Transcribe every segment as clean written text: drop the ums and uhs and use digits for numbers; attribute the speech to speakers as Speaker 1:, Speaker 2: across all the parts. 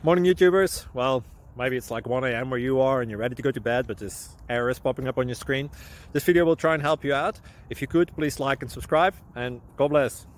Speaker 1: Morning YouTubers. Well, maybe it's like 1 a.m. where you are and you're ready to go to bed, but this error is popping up on your screen. This video will try and help you out. If you could, please like and subscribe, and God bless.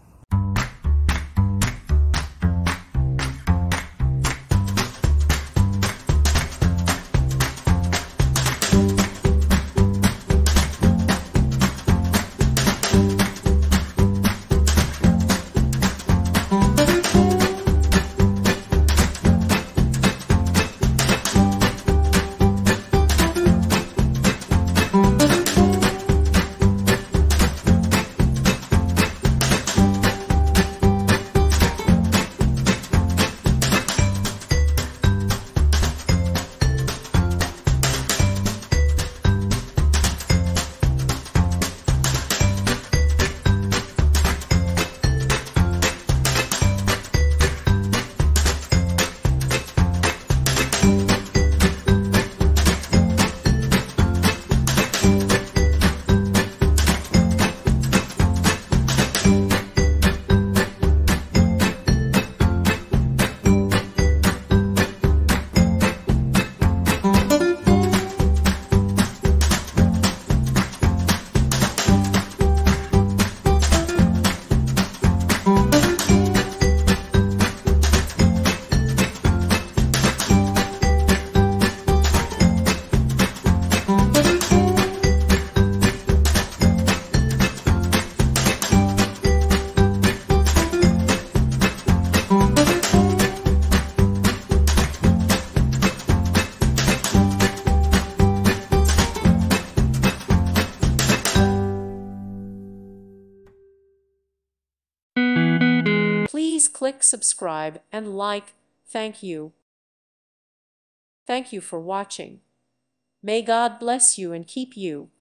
Speaker 2: Please click subscribe and like. Thank you. Thank you for watching. May God bless you and keep you.